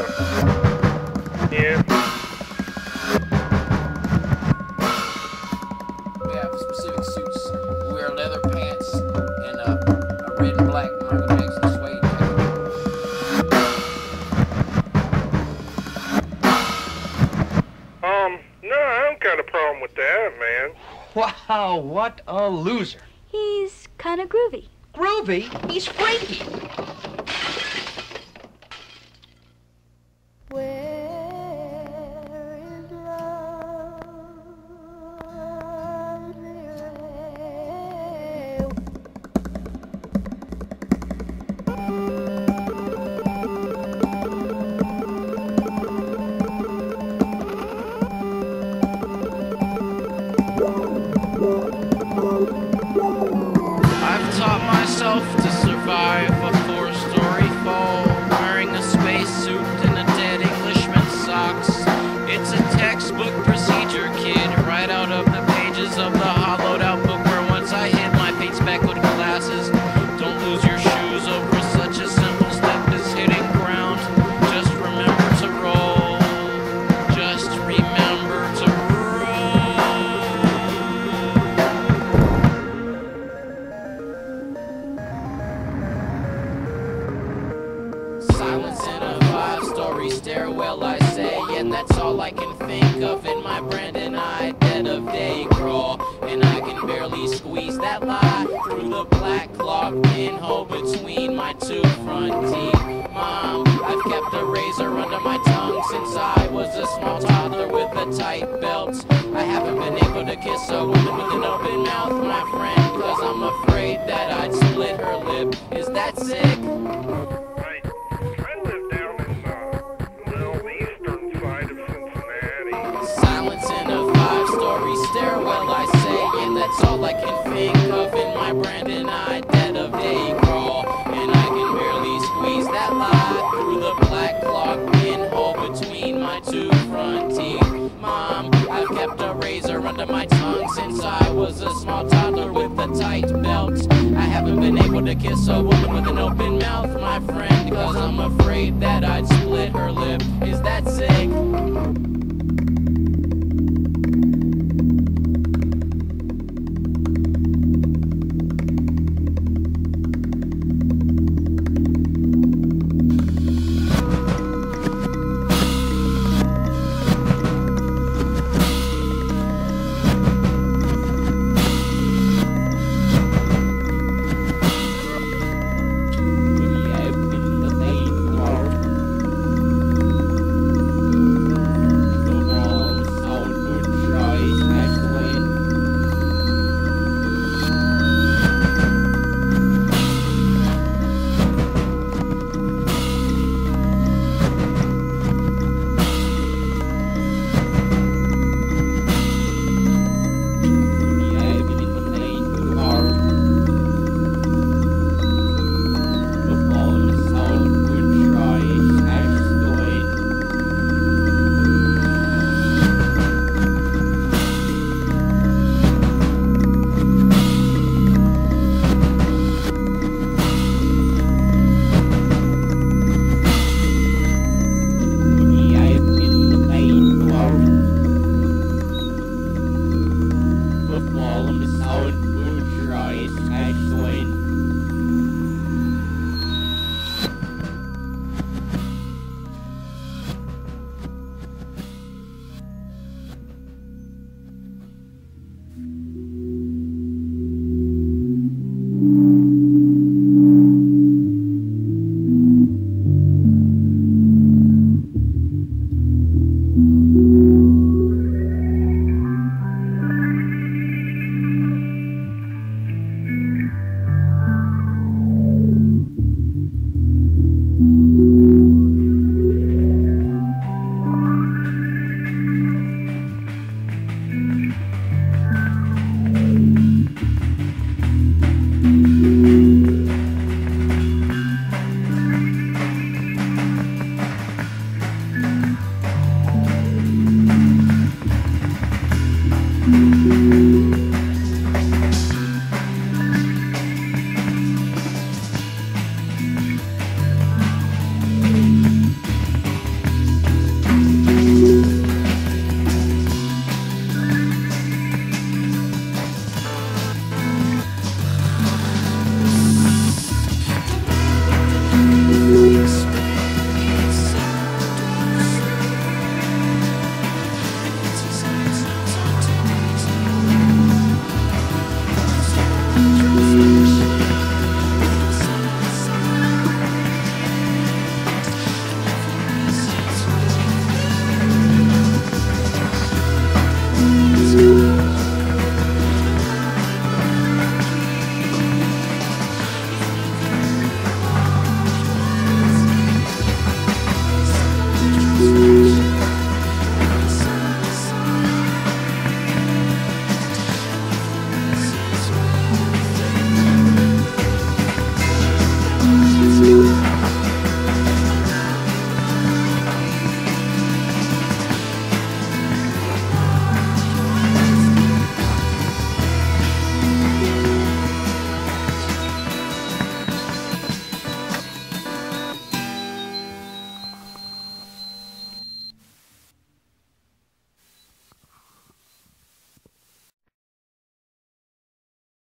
Yeah. We have specific suits. We wear leather pants and a red and black Michael Jackson suede jacket. No, I don't got a problem with that, man. Wow, what a loser. He's kind of groovy. Groovy? He's freaky. I've taught myself to survive a four-story fall, wearing a spacesuit and a dead Englishman's socks. It's a textbook procedure, kid, right out of the pages of the hollowed-out book where once I hid my paint speckled glasses. Don't lose your shoes over such a simple step as hitting ground. Just remember to roll. Just remember to roll. Silence in a five-story stairwell, I say, and that's all I can think of in my Brandon eye, dead of day crawl, and I can barely squeeze that lie through the black clock pinhole between my two front teeth. Mom, I've kept a razor under my tongue since I was a small toddler with a tight belt. I haven't been able to kiss a woman with an open mouth, my friend, cause I'm afraid that I'd split her lip. Is that sick? I live down in the eastern side of Cincinnati. Silence in a five-story stairwell, I say, and that's all I can think of in my Brandon eye, dead of day crawl, and I can barely squeeze that lie through the black clock pinhole between my two front teeth. Mom, I've kept a razor under my tongue since I was a small toddler with a tight belt. I haven't been able to kiss a woman with an open mouth, my friend, cause I'm afraid that I'd split her lip. Is that sick? All of the sound